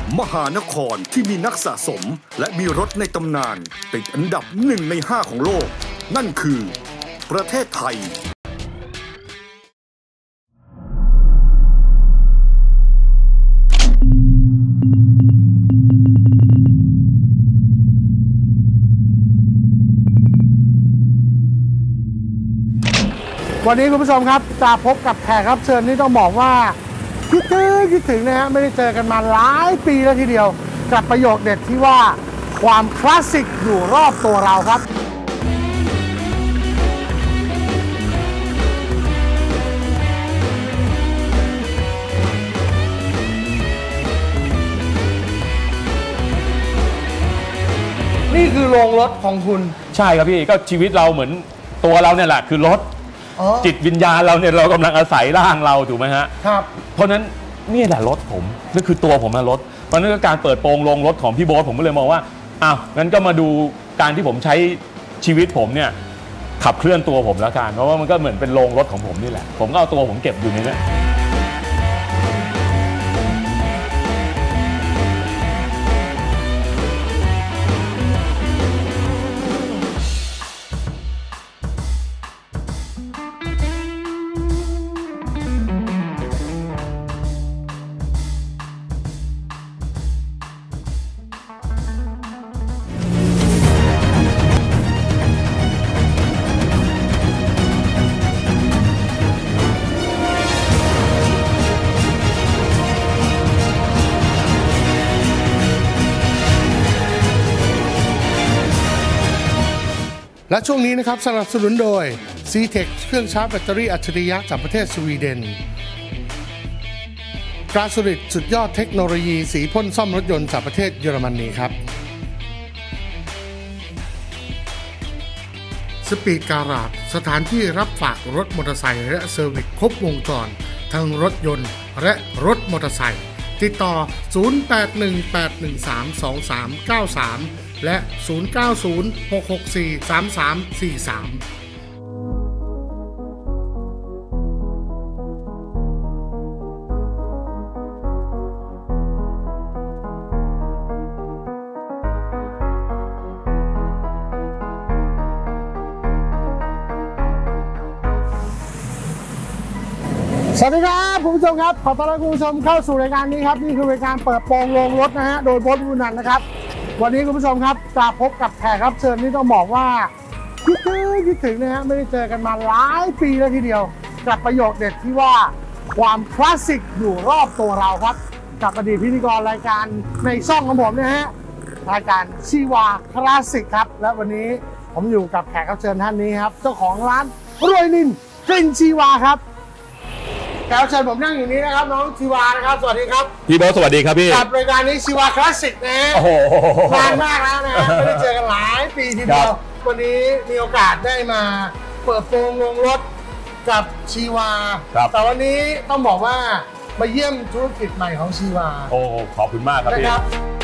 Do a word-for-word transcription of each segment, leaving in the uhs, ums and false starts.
มหานครที่มีนักสะสมและมีรถในตำนานติดอันดับหนึ่งในห้าของโลกนั่นคือประเทศไทยวันนี้คุณผู้ชมครับจะพบกับแขกรับเชิญที่ต้องบอกว่าคิดถึงคิดถึงนะฮะไม่ได้เจอกันมาหลายปีแล้วทีเดียวกับประโยคเด็ดที่ว่าความคลาสสิกอยู่รอบตัวเราครับนี่คือโรงรถของคุณใช่ครับพี่ก็ชีวิตเราเหมือนตัวเราเนี่ยแหละคือรถจิตวิญญาณเราเนี่ยเรากำลังอาศัยร่างเราถูกไหมฮะครับเพราะนั้นนี่แหละรถผมนั่นคือตัวผมนะรถเพราะนั้นก็การเปิดโปงโรงรถของพี่โบ๊ทผมก็เลยมองว่าอ้าวงั้นก็มาดูการที่ผมใช้ชีวิตผมเนี่ยขับเคลื่อนตัวผมแล้วกันเพราะว่ามันก็เหมือนเป็นโรงรถของผมนี่แหละผมก็เอาตัวผมเก็บอยู่ในนี้และช่วงนี้นะครับสนับสนุนโดย ซี เทค เครื่องชาร์จแบตเตอรี่อัจฉริยะจากประเทศสวีเดนกราสุริตสุดยอดเทคโนโลยีสีพ่นซ่อมรถยนต์จากประเทศเยอรมนีครับสปีดการาจสถานที่รับฝากรถมอเตอร์ไซค์และเซอร์วิสครบวงจรทั้งรถยนต์และรถมอเตอร์ไซค์ติดต่อศูนย์ แปด หนึ่ง แปด หนึ่ง สาม สอง สาม เก้า สามและศูนย์ เก้า ศูนย์ หก หก สี่ สาม สาม สี่ สามสวัสดีครับคุณผู้ชมครับขอต้อนรับคุณผู้ชมเข้าสู่รายการนี้ครับนี่คือรายการเปิดโปงโรงรถนะฮะโดยโบ๊ท บุญนันท์นะครับวันนี้คุณผู้ชมครับจะพบกับแขกรับเชิญที่ต้องบอกว่าคิดถึงคิดถึงนะฮะไม่ได้เจอกันมาหลายปีแล้วทีเดียวกับประโยคเด็ดที่ว่าความคลาสสิกอยู่รอบตัวเราครับกับอดีตพิธีกรรายการในช่องของผมนะฮะรายการชีวาคลาสสิกครับและวันนี้ผมอยู่กับแขกรับเชิญท่านนี้ครับเจ้าของร้านรวยนินกลิ่นชีวาครับแขกรับเชิญผมนั่งอยู่นี้นะครับน้องชีวานะครับสวัสดีครับพี่โบ๊ทสวัสดีครับพี่กับรายการนี้ชีวาคลาสสิกนะโอ้โหนานมากแล้วนะไม่ได้เจอกันหลายปีทีเดียววันนี้มีโอกาสได้มาเปิดโปงโรงรถกับชีวาแต่วันนี้ต้องบอกว่ามาเยี่ยมธุรกิจใหม่ของชีวาโอ้ขอบคุณมากครับพี่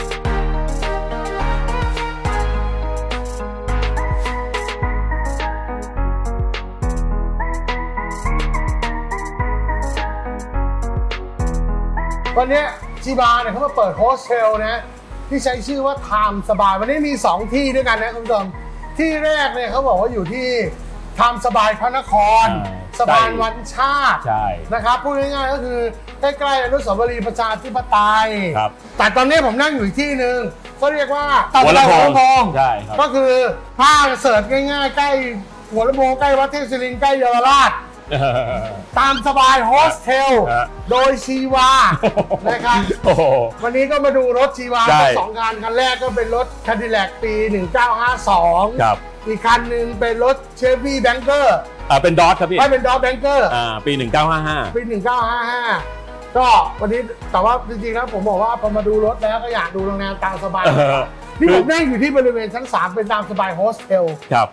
วันนี้ชีบาเนี่ยเขามาเปิดโฮสเทลนะที่ใช้ชื่อว่าไทม์สบายวันนี้มีสองที่ด้วยกันนะคุณผู้ชมที่แรกเนี่ยเขาบอกว่าอยู่ที่ไทม์สบายพระนครสะพานวันชาตินะครับพูดง่ายๆก็คือใกล้ๆอนุสาวรีย์ประชาธิปไตยแต่ตอนนี้ผมนั่งอยู่ที่หนึ่งก็เรียกว่าตลาดหัวลำโพงก็คือถ้าเสิร์ชง่ายๆใกล้หัวลำโพงใกล้วัดเทพศิรินทร์ใกล้เยาวราชตามสบายโฮสเทลโดยชีวานะครับวันนี้ก็มาดูรถชีวาทั้งสองคันคันแรกก็เป็นรถคาดิแลกปีหนึ่งเก้าห้าสองอีกคันหนึ่งเป็นรถเชฟวี่แบงเกอร์อ่าเป็นดอทครับพี่ไม่เป็นดอทแบงเกอร์อ่าปีหนึ่งเก้าห้าห้าปีหนึ่งเก้าห้าห้าก็วันนี้แต่ว่าจริงๆแล้วผมบอกว่าพอมาดูรถแล้วก็อยากดูโรงแรมตามสบายนี่ผมนั่งอยู่ที่บริเวณชั้นสามเป็นตามสบายโฮสเทลครับ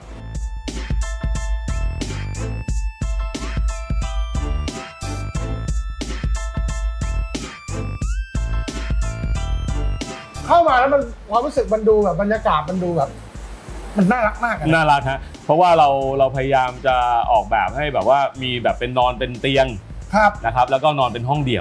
เข้ามาแล้วมันความรู้สึกมันดูแบบบรรยากาศมันดูแบบมันน่ารักมากน่ารักฮะเพราะว่าเราเราพยายามจะออกแบบให้แบบว่ามีแบบเป็นนอนเป็นเตียงนะครับแล้วก็นอนเป็นห้องเดี่ยว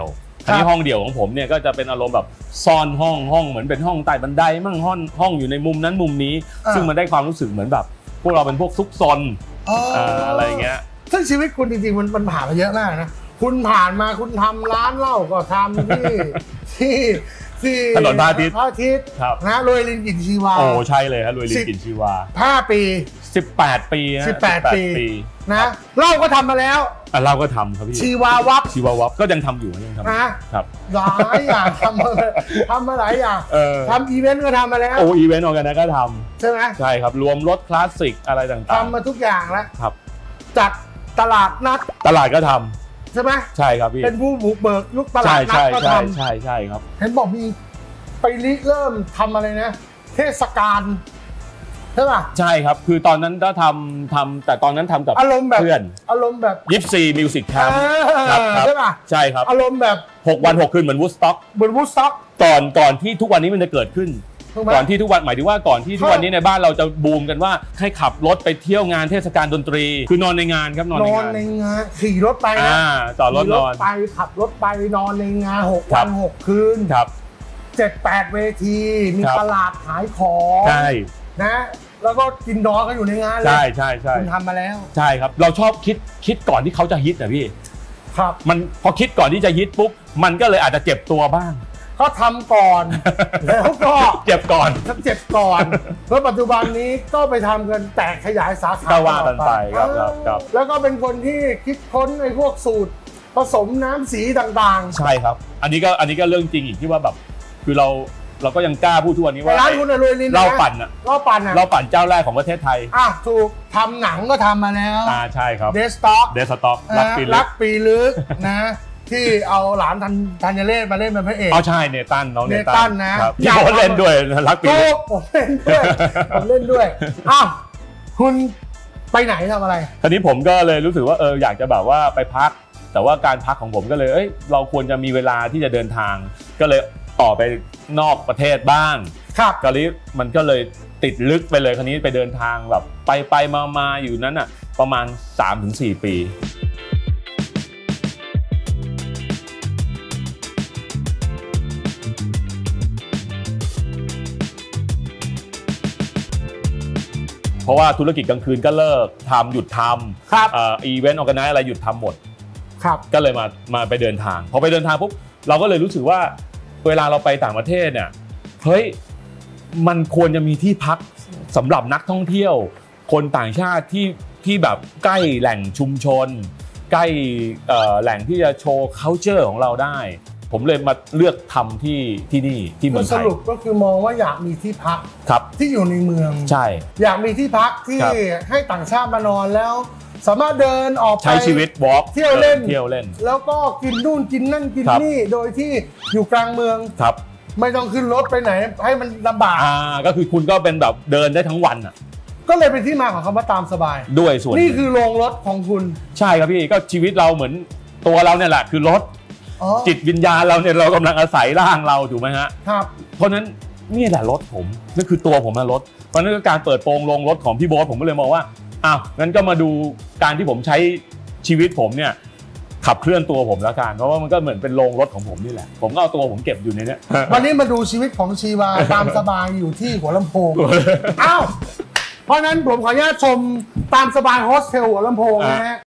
อันนี้ห้องเดี่ยวของผมเนี่ยก็จะเป็นอารมณ์แบบซ่อนห้องห้องเหมือนเป็นห้องใต้บันไดมั่งห้องห้องอยู่ในมุมนั้นมุมนี้ซึ่งมันได้ความรู้สึกเหมือนแบบพวกเราเป็นพวกซุกซนอะไรเงี้ยซึ่งชีวิตคุณจริงๆมันมันผ่านมาเยอะมากนะคุณผ่านมาคุณทำร้านเหล้าก็ทำที่ที่ที่ถนนพระอาทิตย์พระอาทิตย์นะรวยลินกินชีวาโอ้ใช่เลยครับรวยลินกินชีวาห้าปีสิบแปดปีสิบแปดปีนะเหล้าก็ทำมาแล้วอ่ะเราก็ทำครับพี่ชีวาวับชีวาวับก็ยังทำอยู่ยังทำนะครับหลายอย่างทำมาทำมาหลายอย่างทำอีเวนต์ก็ทำมาแล้วโอ้อีเวนต์ออแกไนซ์ก็ทำใช่ไหมใช่ครับรวมรถคลาสสิกอะไรต่างๆทำมาทุกอย่างแล้วครับจัดตลาดนัดตลาดก็ทำใช่ไหมใช่ครับพี่เป็นผู้บุกเบิกยุคตลาดนัดก็ทำใช่ใช่ครับเห็นบอกมีไปริเริ่มทำอะไรนะเทศกาลใช่ป่ะใช่ครับคือตอนนั้นก็ทำทำแต่ตอนนั้นทำกับอารมณ์แบบเพื่อนอารมณ์แบบยิปซีมิวสิกแคมป์ใช่ป่ะใช่ครับอารมณ์แบบหกวันหกคืนเหมือนวูดสต็อกเหมือนวูดสต็อกก่อนก่อนที่ทุกวันนี้มันจะเกิดขึ้นก่อนที่ทุกวันหมายถึงว่าก่อนที่ทุกวันนี้ในบ้านเราจะบูมกันว่าให้ขับรถไปเที่ยวงานเทศกาลดนตรีคือนอนในงานครับนอนในงานในงานขี่รถไปนะต่อรถนอนไปขับรถไปนอนในงานหกวันหกคืนครับเจ็ดแปดเวทีมีตลาดขายของใช่นะแล้วก็กินนอนกันอยู่ในงานเลยใช่ใช่ใช่คุณทำมาแล้วใช่ครับเราชอบคิดคิดก่อนที่เขาจะฮิตนะพี่ครับมันพอคิดก่อนที่จะฮิตปุ๊บมันก็เลยอาจจะเจ็บตัวบ้างก็ทำก่อนแล้วก็เจ็บก่อนเจ็บก่อนแล้วปัจจุบันนี้ก็ไปทำกันแตกขยายสาขาก็ว่ากันไปครับครับแล้วก็เป็นคนที่คิดค้นในพวกสูตรผสมน้ำสีต่างๆใช่ครับอันนี้ก็อันนี้ก็เรื่องจริงอีกที่ว่าแบบคือเราเราก็ยังกล้าพูดทุกวันนี้ว่าร้านคุณรวยลินเราปั่นอะเราปั่นอะเราปั่นเจ้าแรกของประเทศไทยอ่ะถูกทำหนังก็ทำมาแล้วอ่าใช่ครับเดสต็อกเดสต็อกรักปีลึกรักปีลึกนะที่เอาหลานธัญเรศมาเล่นเป็นพระเอกอ๋อใช่เนตันน้องเนตันนะที่ผมเล่นด้วยรักปีลึกผมเล่นด้วยผมเล่นด้วยอ้าวคุณไปไหนทำอะไรคราวนี้ผมก็เลยรู้สึกว่าเอออยากจะแบบว่าไปพักแต่ว่าการพักของผมก็เลยเอ้ยเราควรจะมีเวลาที่จะเดินทางก็เลยต่อไปนอกประเทศบ้างครับก็เลยมันก็เลยติดลึกไปเลยคราวนี้ไปเดินทางแบบไปไปมามาอยู่นั้นอ่ะประมาณ สามถึงสี่ ปีเพราะว่าธุรกิจกลางคืนก็เลิกทำหยุดทำครับอีเวนต์ออร์แกไนซ์อะไรหยุดทำหมดครับก็เลยมามาไปเดินทางพอไปเดินทางปุ๊บเราก็เลยรู้สึกว่าเวลาเราไปต่างประเทศเนี่ยเฮ้ยมันควรจะมีที่พักสำหรับนักท่องเที่ยวคนต่างชาติที่ที่แบบใกล้แหล่งชุมชนใกล้แหล่งที่จะโชว์ culture ของเราได้ผมเลยมาเลือกทำที่ที่นี่ที่เมืองไทยสรุปก็คือมองว่าอยากมีที่พักที่อยู่ในเมืองใช่อยากมีที่พักที่ให้ต่างชาติมานอนแล้วสามารถเดินออกไปใช้ชีวิตวอล์กเที่ยวเล่นเที่ยวเล่นแล้วก็กินนู่นกินนั่นกินนี่โดยที่อยู่กลางเมืองครับไม่ต้องขึ้นรถไปไหนให้มันลำบากอ่าก็คือคุณก็เป็นแบบเดินได้ทั้งวันอ่ะก็เลยเป็นที่มาของคำว่าตามสบายด้วยส่วนนี่คือโรงรถของคุณใช่ครับพี่ก็ชีวิตเราเหมือนตัวเราเนี่ยแหละคือรถจิตวิญญาณเราเนี่ยเรากำลังอาศัยร่างเราถูกไหมฮะครับเพราะนั้นนี่แหละรถผมนั่นคือตัวผมนะรถเพราะนั้นการเปิดโปงโรงรถของพี่โบ๊ทผมก็เลยมองว่าอ้าวงั้นก็มาดูการที่ผมใช้ชีวิตผมเนี่ยขับเคลื่อนตัวผมแล้วกันเพราะว่ามันก็เหมือนเป็นโรงรถของผมนี่แหละผมก็เอาตัวผมเก็บอยู่ในนี้วันนี้มาดูชีวิตของชีวาตามสบายอยู่ที่หัวลำโพงอ้าวเพราะนั้นผมขออนุญาตชมตามสบายโฮสเทลหัวลำโพงนะฮะ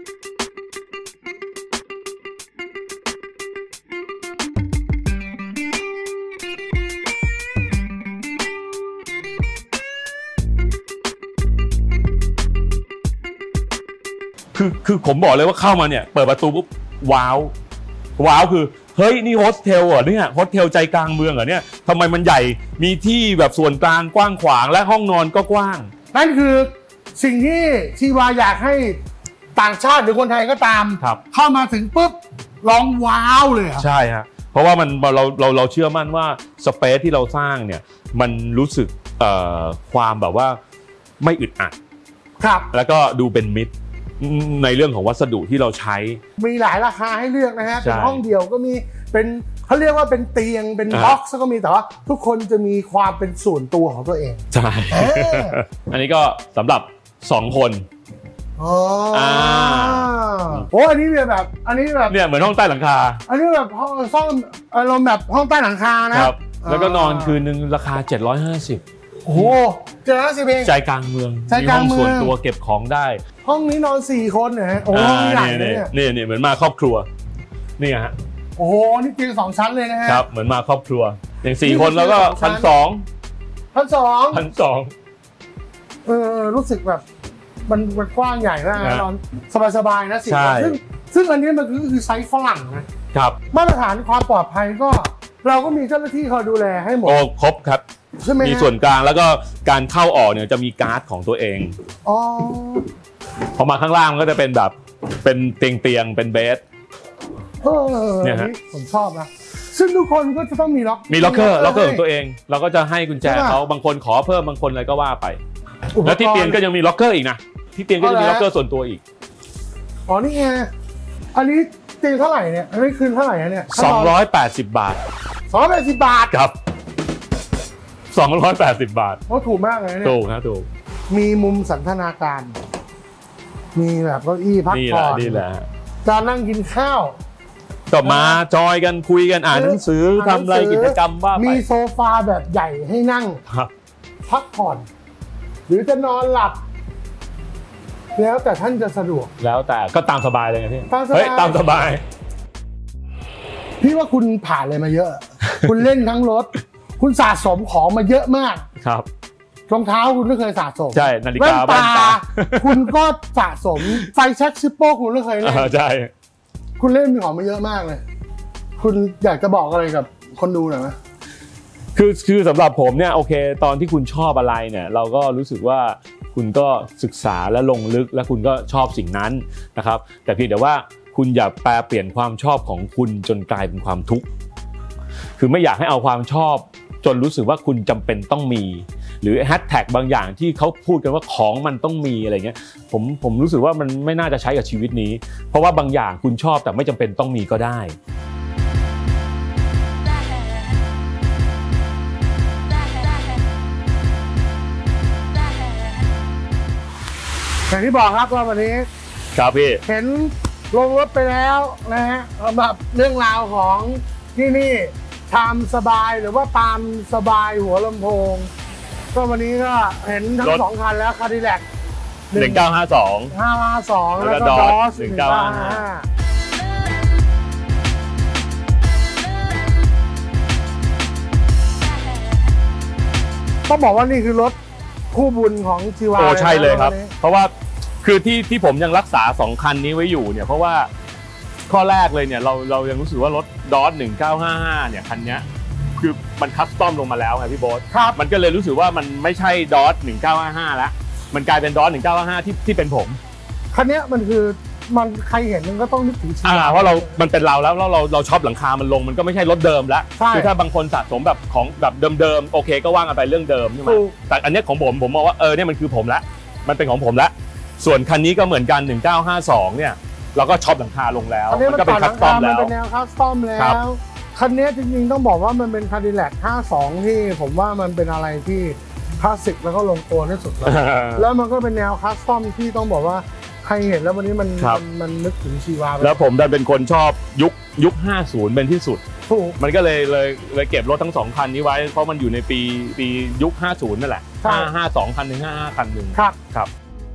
คือคือผมบอกเลยว่าเข้ามาเนี่ยเปิดประตูปุ๊บว้าวว้าวคือเฮ้ยนี่โฮสเทลเหรอเนี่ยโฮสเทลใจกลางเมืองเหรอเนี่ยทำไมมันใหญ่มีที่แบบส่วนกลางกว้างขวางและห้องนอนก็กว้างนั่นคือสิ่งที่ชีวาอยากให้ต่างชาติหรือคนไทยก็ตามเข้ามาถึงปุ๊บร้องว้าวเลยใช่ฮะเพราะว่ามันเราเราเราเชื่อมั่นว่าสเปซที่เราสร้างเนี่ยมันรู้สึกเอ่อความแบบว่าไม่อึดอัดครับแล้วก็ดูเป็นมิตรในเรื่องของวัสดุที่เราใช้มีหลายราคาให้เลือกนะฮะเป็นห้องเดี่ยวก็มีเป็นเขาเรียกว่าเป็นเตียงเป็นบ็อกซ์ก็มีแต่ว่าทุกคนจะมีความเป็นส่วนตัวของตัวเองใช่ อันนี้ก็สำหรับสองคนอ๋อโอ้อันนี้แบบอันนี้แบบเนี่ยเหมือนห้องใต้หลังคาอันนี้แบบห้องซ่อมอารมณ์แบบห้องใต้หลังคานะครับแล้วก็นอนคืนนึงราคาเจ็ดร้อยห้าสิบโอ้โหเจ็ดร้อยห้าสิบเองใจกลางเมืองมีห้องส่วนตัวเก็บของได้ห้องนี้นอนสี่คนเหรอโอ้โหใหญ่เลยเนี่ยเนี่ยเหมือนมาครอบครัวนี่ฮะโอ้โหนี่เตียงสองชั้นเลยนะฮะครับเหมือนมาครอบครัวอย่างสี่คนแล้วก็พันสองพันสองพันสองเออรู้สึกแบบมันมันกว้างใหญ่มากนอนสบายๆนะสี่คนซึ่งซึ่งอันนี้มันคือไซส์ฝรั่งนะครับมาตรฐานความปลอดภัยก็เราก็มีเจ้าหน้าที่คอยดูแลให้หมดโอ้ครบครับมีส่วนกลางแล้วก็การเข้าออกเนี่ยจะมีการ์ดของตัวเองอ๋อพอมาข้างล่างก็จะเป็นแบบเป็นเตียงเตียงเป็นเบสเออเนี่ยฮะผมชอบนะซึ่งทุกคนก็จะต้องมีล็อกมีล็อกเกอร์ล็อกเกอร์ของตัวเองเราก็จะให้กุญแจเขาบางคนขอเพิ่มบางคนอะไรก็ว่าไปแล้วที่เตียงก็ยังมีล็อกเกอร์อีกนะที่เตียงก็จะมีล็อกเกอร์ส่วนตัวอีกอ๋อนี่ไงอันนี้เตียงเท่าไหร่เนี่ยอันนี้คืนเท่าไหร่เนี่ยสองร้อยแปดสิบบาทสองร้อยแปดสิบบาทครับสองร้อยแปดสิบบาทโอ้ถูกมากเลยเนี่ยถูกนะถูกมีมุมสันทนาการมีแบบเก้าอี้พักผ่อนนี่แหละการนั่งกินข้าวก็มาจอยกันคุยกันอ่านหนังสือทำอะไรกิจกรรมบ้างมีโซฟาแบบใหญ่ให้นั่งพักผ่อนหรือจะนอนหลับแล้วแต่ท่านจะสะดวกแล้วแต่ก็ตามสบายเลยไงพี่เฮ้ยตามสบายพี่ว่าคุณผ่านอะไรมาเยอะคุณเล่นทั้งรถคุณสะสมของมาเยอะมากครับรองเท้าคุณก็เคยสะสมใช่นาฬิกาแว่นตาคุณก็สะสมไฟแช็กซิปโป้คุณก็เคยเล่นใช่คุณเล่นมีของมาเยอะมากเลยคุณอยากจะบอกอะไรกับคนดูหน่อยไหมคือคือสำหรับผมเนี่ยโอเคตอนที่คุณชอบอะไรเนี่ยเราก็รู้สึกว่าคุณก็ศึกษาและลงลึกและคุณก็ชอบสิ่งนั้นนะครับแต่เพียงแต่ว่าคุณอย่าแปลเปลี่ยนความชอบของคุณจนกลายเป็นความทุกข์คือไม่อยากให้เอาความชอบจนรู้สึกว่าคุณจำเป็นต้องมีหรือแฮชแท็กบางอย่างที่เขาพูดกันว่าของมันต้องมีอะไรเงี้ยผมผมรู้สึกว่ามันไม่น่าจะใช้กับชีวิตนี้เพราะว่าบางอย่างคุณชอบแต่ไม่จำเป็นต้องมีก็ได้อย่างที่บอกครับว่าวันนี้ครับพี่เห็นลงรถไปแล้วนะฮะสำหรับเรื่องราวของที่นี่ทำสบายหรือว่าตามสบายหัวลำโพงก็วันนี้ก็เห็นทั้งสองคันแล้วคาดิแลกหนึ่งเก้าห้าสองห้าห้าสองแล้วก็ดอสหนึ่งเก้าห้าต้องบอกว่านี่คือรถคู่บุญของชีวาโอ้ใช่เลยครับเพราะว่าคือที่ที่ผมยังรักษาสองคันนี้ไว้อยู่เนี่ยเพราะว่าข้อแรกเลยเนี่ยเราเรายังรู้สึกว่ารถดอสหนึ่งเก้าห้าห้าเนี่ยคันนี้คือมันคัสตอมลงมาแล้วไงพี่โบ๊ทครับมันก็เลยรู้สึกว่ามันไม่ใช่ดอสหนึ่งเก้าห้าห้าแล้วมันกลายเป็นดอสหนึ่งเก้าห้าห้าที่ที่เป็นผมคันนี้มันคือมันใครเห็นมันก็ต้องนึกถึงชีวาเพราะเรามันเป็นเราแล้วแล้วเราเราชอบหลังคามันลงมันก็ไม่ใช่รถเดิมแล้วคือถ้าบางคนสะสมแบบของแบบเดิมๆโอเคก็ว่างกันไปเรื่องเดิมใช่ไหมแต่อันนี้ของผมผมมองว่าเออเนี่ยมันคือผมละมันเป็นของผมละส่วนคันนี้ก็เหมือนกันหนึ่งเก้าห้าสองเนี่ยเราก็ช็อปหลังคาลงแล้วมันก็เป็นคัสตอมแล้วมันเป็นแนวคัสตอมแล้วคันนี้จริงๆต้องบอกว่ามันเป็น Cadillac ห้าสองที่ผมว่ามันเป็นอะไรที่คลาสสิกแล้วก็ลงตัวที่สุดแล้วแล้วมันก็เป็นแนวคัสตอมที่ต้องบอกว่าใครเห็นแล้ววันนี้มันมันนึกถึงชีวาแล้วผมดันเป็นคนชอบยุคยุคห้าสิบเป็นที่สุดมันก็เลยเลยเลยเก็บรถทั้งสองคันนี้ไว้เพราะมันอยู่ในปีปียุคห้าสิบนั่นแหละห้าห้าสองคันหนึ่งห้าห้าคันหนึ่งครับครับ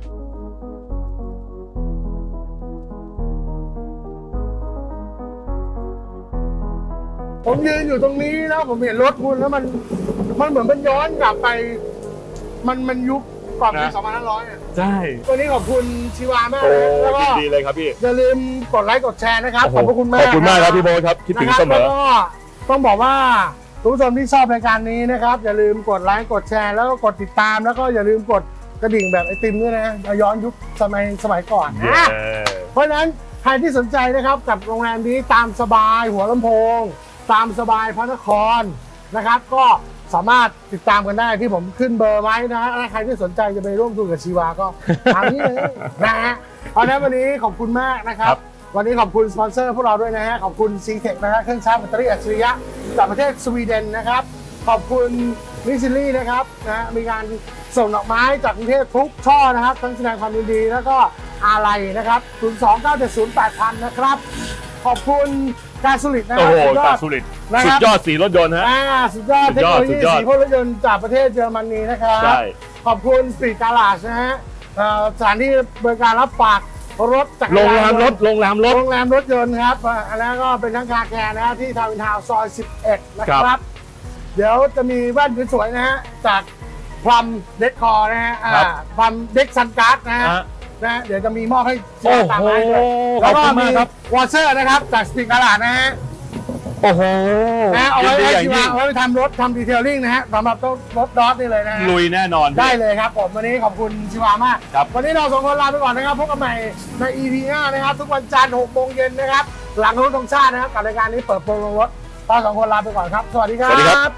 ผมยืนอยู่ตรงนี้แล้วผมเห็นรถคุณแล้วมันมันเหมือนมันย้อนกลับไปมันมันยุคก่อนปีสองพันห้าร้อยอ่ะใช่วันนี้ขอบคุณชีวามากแล้วก็ดีเลยครับพี่อย่าลืมกดไลค์กดแชร์นะครับขอบคุณมากขอบคุณมากครับพี่โบ๊ทครับคิดถึงเสมอต้องบอกว่าทุกผู้ชมที่ชอบรายการนี้นะครับอย่าลืมกดไลค์กดแชร์แล้วก็กดติดตามแล้วก็อย่าลืมกดกระดิ่งแบบไอติมด้วยนะย้อนยุคสมัยสมัยก่อนนะเพราะฉะนั้นใครที่สนใจนะครับกับโรงแรมนี้ตามสบายหัวลำโพงตามสบายพระนครนะครับก็สามารถติดตามกันได้ที่ผมขึ้นเบอร์ไว้นะถ้าใครที่สนใจจะไปร่วมทุนกับชีวาก็ทางนี้เลยนะฮะเอาละวันนี้ขอบคุณมากนะครับวันนี้ขอบคุณสปอนเซอร์พวกเราด้วยนะฮะขอบคุณ ซี เทค นะฮะเครื่องชาร์จแบตเตอรี่อัจฉริยะจากประเทศสวีเดนนะครับขอบคุณมิซิลี่นะครับนะมีการส่งดอกไม้จากกรุงเทพทุกช่อนะครับทั้งแสดงความยินดีแล้วก็อะไรนะครับศูนย์ สอง เก้า เจ็ด ศูนย์ แปด พันนะครับขอบคุณการสุริตนะคโอ้รับโหตาสุริตสุดยอดสีรถยนต์ฮะอ่าสุดยอดเทคโนโลยีสีพ่นรถยนต์จากประเทศเยอรมนีนะครับใช่ขอบคุณสตรีทการาจนะฮะเอ่อสถานที่บริการรับฝากรถจักรโรงยานแรมรถโรงแรมรถโรงแรมรถยนต์ครับอ่าอันนั้นก็เป็นทั้งคาแคร์นะฮะที่ทาวน์อินทาวน์ซอยสิบเอ็ดนะคครัรับบเดี๋ยวจะมีแว่นสวยๆนะฮะจากพลัมเด็กคอนะฮะอ่าพลัมเด็กซันการ์ดนะฮะฮะนะเดี๋ยวจะมีมอบให้โอ้โหตามมาให้ด้วยขแล้อวบก็คุณมีมากครับวอเชอร์นะครับจากสตรีทการาจนะฮะโอ้โหนะเอายินไว้ดีให้อย่างชีวะยิ่งเอาไว้ไปทำรถทำดีเทลลิ่งนะฮะสำหรับต้องรถดอทนี่เลยนะฮะลุยแน่นอนได้เลยครับผมวันนี้ขอบคุณชีวามากครับวันนี้เราสองคนลาไปก่อนนะครับพบกันใหม่ใน อี พี หน้านะครับทุกวันจันทร์หกโมงเย็นนะครับหลังรถธงชาตินะครับกับรายการนี้เปิดโปรลงรถเราสองคนลาไปก่อนครับสวัสดีครับสวัสดีครับ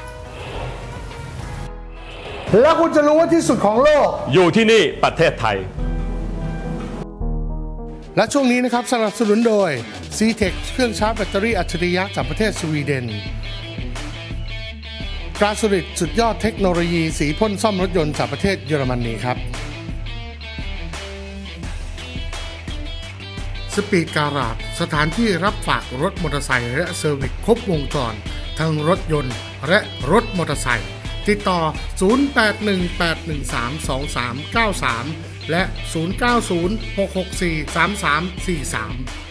แล้วคุณจะรู้ว่าที่สุดของโลกอยู่ที่นี่ประเทศไทยและช่วงนี้นะครับสนับสนุนโดย ซี เทค เครื่องชาร์จแบตเตอรี่อัจฉริยะจากประเทศสวีเดนกราสุริตสุดยอดเทคโนโลยีสีพ่นซ่อมรถยนต์จากประเทศเยอรมนีครับสปีดการาจสถานที่รับฝากรถมอเตอร์ไซค์และเซอร์วิสครบวงจรทั้งรถยนต์และรถมอเตอร์ไซค์ติดต่อ ศูนย์ แปด หนึ่ง แปด หนึ่ง สาม สอง สาม เก้า สาม และ ศูนย์ เก้า ศูนย์ หก หก สี่ สาม สาม สี่ สาม